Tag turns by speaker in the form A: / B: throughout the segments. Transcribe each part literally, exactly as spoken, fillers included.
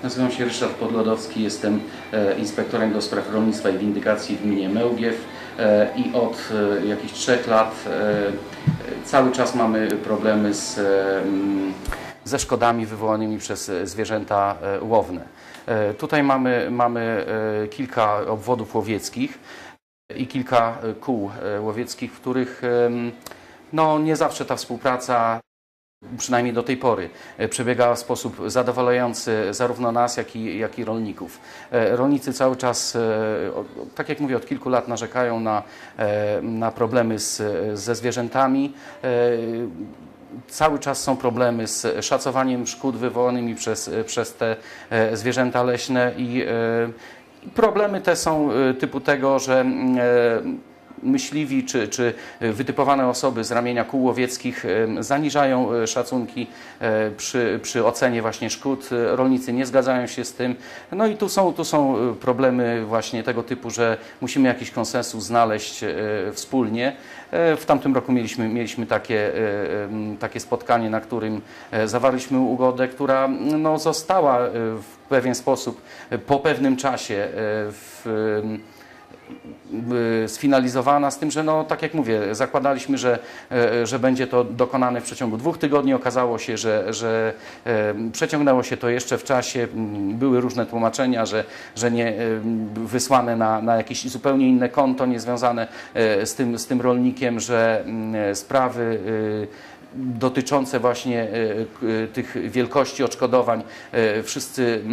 A: Nazywam się Ryszard Podlodowski, jestem inspektorem do spraw rolnictwa i windykacji w gminie Mełgiew i od jakichś trzech lat cały czas mamy problemy z, ze szkodami wywołanymi przez zwierzęta łowne. Tutaj mamy, mamy kilka obwodów łowieckich i kilka kół łowieckich, w których no, nie zawsze ta współpraca, przynajmniej do tej pory, przebiegała w sposób zadowalający zarówno nas, jak i, jak i rolników. Rolnicy cały czas, tak jak mówię, od kilku lat narzekają na, na problemy z, ze zwierzętami. Cały czas są problemy z szacowaniem szkód wywołanymi przez, przez te zwierzęta leśne i problemy te są typu tego, że myśliwi czy, czy wytypowane osoby z ramienia kół łowieckich zaniżają szacunki przy, przy ocenie właśnie szkód. Rolnicy nie zgadzają się z tym. No i tu są, tu są problemy właśnie tego typu, że musimy jakiś konsensus znaleźć wspólnie. W tamtym roku mieliśmy, mieliśmy takie, takie spotkanie, na którym zawarliśmy ugodę, która no, została w pewien sposób po pewnym czasie w sfinalizowana, z tym, że no, tak jak mówię, zakładaliśmy, że, że będzie to dokonane w przeciągu dwóch tygodni. Okazało się, że, że przeciągnęło się to jeszcze w czasie. Były różne tłumaczenia, że, że nie wysłane na, na jakieś zupełnie inne konto, niezwiązane z tym, z tym rolnikiem, że sprawy dotyczące właśnie tych wielkości odszkodowań, wszyscy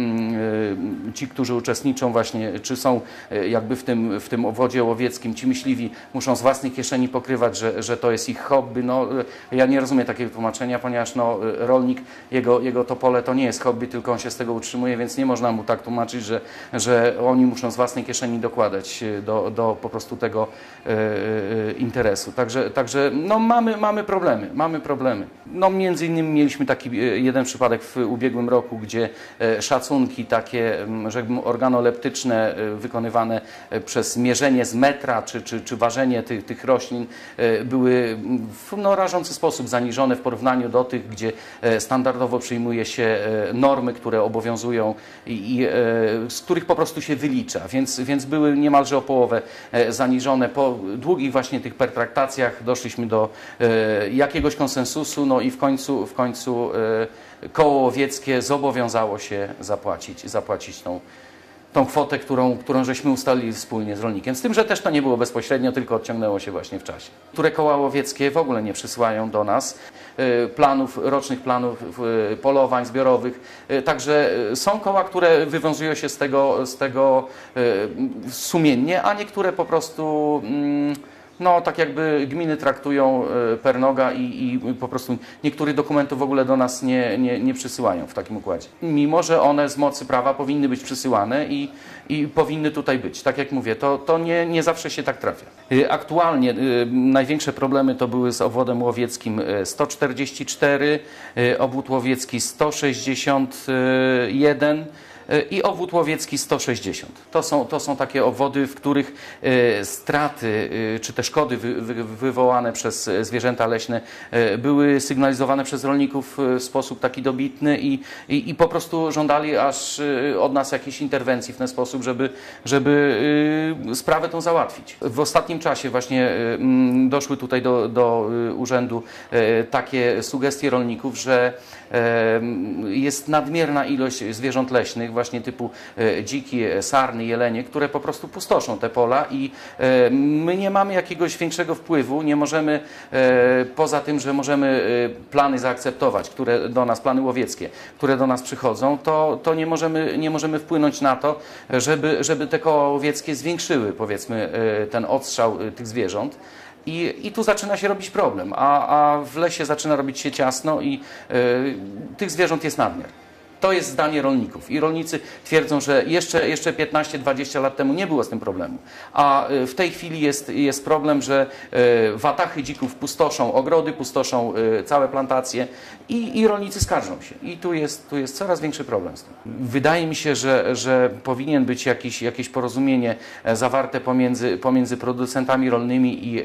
A: ci, którzy uczestniczą właśnie, czy są jakby w tym, w tym obwodzie łowieckim, ci myśliwi muszą z własnej kieszeni pokrywać, że, że to jest ich hobby. No, ja nie rozumiem takiego tłumaczenia, ponieważ no, rolnik, jego, jego to pole to nie jest hobby, tylko on się z tego utrzymuje, więc nie można mu tak tłumaczyć, że, że oni muszą z własnej kieszeni dokładać do, do po prostu tego e, interesu. Także, także no, mamy, mamy problemy, mamy problemy. No, między innymi mieliśmy taki jeden przypadek w ubiegłym roku, gdzie szacunki takie, rzekłbym, organoleptyczne wykonywane przez mierzenie z metra czy, czy, czy ważenie tych, tych roślin były w no, rażący sposób zaniżone w porównaniu do tych, gdzie standardowo przyjmuje się normy, które obowiązują i, i z których po prostu się wylicza, więc, więc były niemalże o połowę zaniżone. Po długich właśnie tych pertraktacjach doszliśmy do jakiegoś konsensusu, no i w końcu, w końcu koło łowieckie zobowiązało się zapłacić, zapłacić tą, tą kwotę, którą, którą żeśmy ustalili wspólnie z rolnikiem. Z tym, że też to nie było bezpośrednio, tylko odciągnęło się właśnie w czasie. Które koła łowieckie w ogóle nie przysyłają do nas planów, rocznych planów polowań zbiorowych. Także są koła, które wywiązują się z tego, z tego sumiennie, a niektóre po prostu no, tak jakby gminy traktują per noga i, i po prostu niektórych dokumentów w ogóle do nas nie, nie, nie przysyłają w takim układzie. Mimo że one z mocy prawa powinny być przysyłane i, i powinny tutaj być. Tak jak mówię, to, to nie, nie zawsze się tak trafia. Aktualnie największe problemy to były z obwodem łowieckim sto czterdzieści cztery, obwód łowiecki sto sześćdziesiąt jeden, i obwód łowiecki sto sześćdziesiąt. To są, to są takie obwody, w których e, straty e, czy te szkody wy, wy, wywołane przez zwierzęta leśne e, były sygnalizowane przez rolników w sposób taki dobitny i, i, i po prostu żądali aż e, od nas jakiejś interwencji w ten sposób, żeby, żeby e, sprawę tą załatwić. W ostatnim czasie właśnie e, doszły tutaj do, do urzędu e, takie sugestie rolników, że e, jest nadmierna ilość zwierząt leśnych, właśnie typu dziki, sarny, jelenie, które po prostu pustoszą te pola i my nie mamy jakiegoś większego wpływu, nie możemy, poza tym, że możemy plany zaakceptować, które do nas, plany łowieckie, które do nas przychodzą, to, to nie możemy, nie możemy wpłynąć na to, żeby, żeby te koła łowieckie zwiększyły, powiedzmy, ten odstrzał tych zwierząt. I, I tu zaczyna się robić problem, a, a w lesie zaczyna robić się ciasno i y, tych zwierząt jest nadmiar. To jest zdanie rolników i rolnicy twierdzą, że jeszcze, jeszcze piętnaście dwadzieścia lat temu nie było z tym problemu, a w tej chwili jest, jest problem, że watachy dzików pustoszą ogrody, pustoszą całe plantacje i, i rolnicy skarżą się. I tu jest, tu jest coraz większy problem z tym. Wydaje mi się, że, że powinien być jakiś, jakieś porozumienie zawarte pomiędzy, pomiędzy producentami rolnymi i,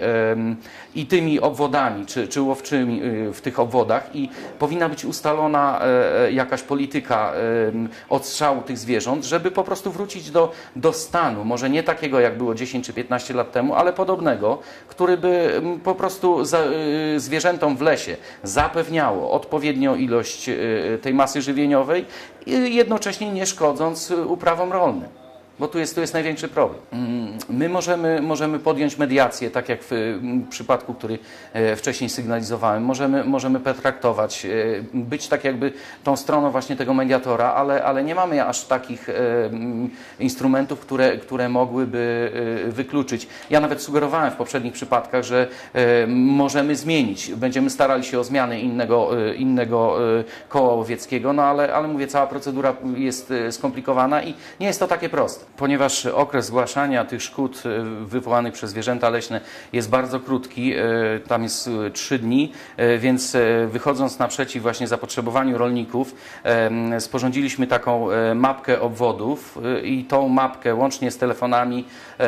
A: i tymi obwodami czy, czy łowczymi w tych obwodach i powinna być ustalona jakaś polityka utyka odstrzału tych zwierząt, żeby po prostu wrócić do, do stanu, może nie takiego jak było dziesięć czy piętnaście lat temu, ale podobnego, który by po prostu za, zwierzętom w lesie zapewniało odpowiednią ilość tej masy żywieniowej, jednocześnie nie szkodząc uprawom rolnym. Bo tu jest, tu jest największy problem. My możemy, możemy podjąć mediację, tak jak w przypadku, który wcześniej sygnalizowałem. Możemy, możemy pertraktować, być tak jakby tą stroną właśnie tego mediatora, ale, ale nie mamy aż takich instrumentów, które, które mogłyby wykluczyć. Ja nawet sugerowałem w poprzednich przypadkach, że możemy zmienić. Będziemy starali się o zmianę innego, innego koła łowieckiego, no ale, ale mówię, cała procedura jest skomplikowana i nie jest to takie proste. Ponieważ okres zgłaszania tych szkód wywołanych przez zwierzęta leśne jest bardzo krótki, tam jest trzy dni, więc wychodząc naprzeciw właśnie zapotrzebowaniu rolników, sporządziliśmy taką mapkę obwodów i tą mapkę łącznie z telefonami,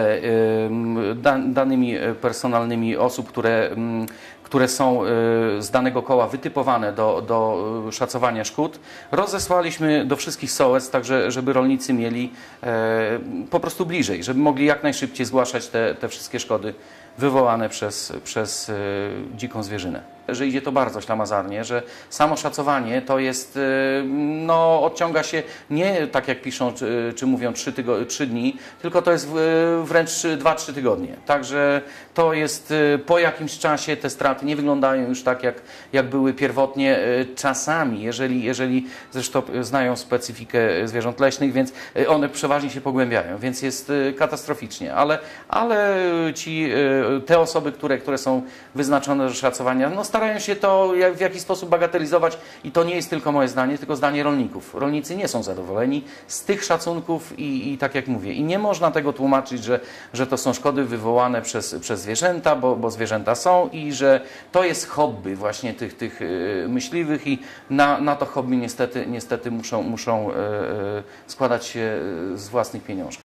A: danymi personalnymi osób, które które są z danego koła wytypowane do, do szacowania szkód, rozesłaliśmy do wszystkich sołectw, tak żeby rolnicy mieli po prostu bliżej, żeby mogli jak najszybciej zgłaszać te, te wszystkie szkody wywołane przez, przez dziką zwierzynę. Że idzie to bardzo ślamazarnie, że samo szacowanie to jest, no odciąga się nie tak jak piszą czy, czy mówią trzy dni, tylko to jest wręcz dwa trzy tygodnie. Także to jest po jakimś czasie te straty nie wyglądają już tak jak, jak były pierwotnie. Czasami, jeżeli, jeżeli zresztą znają specyfikę zwierząt leśnych, więc one przeważnie się pogłębiają, więc jest katastroficznie, ale, ale ci, te osoby, które, które są wyznaczone do szacowania, no starają się to w jakiś sposób bagatelizować i to nie jest tylko moje zdanie, tylko zdanie rolników. Rolnicy nie są zadowoleni z tych szacunków i, i tak jak mówię, i nie można tego tłumaczyć, że, że to są szkody wywołane przez, przez zwierzęta, bo, bo zwierzęta są i że to jest hobby właśnie tych, tych myśliwych i na, na to hobby niestety, niestety muszą, muszą składać się z własnych pieniążków.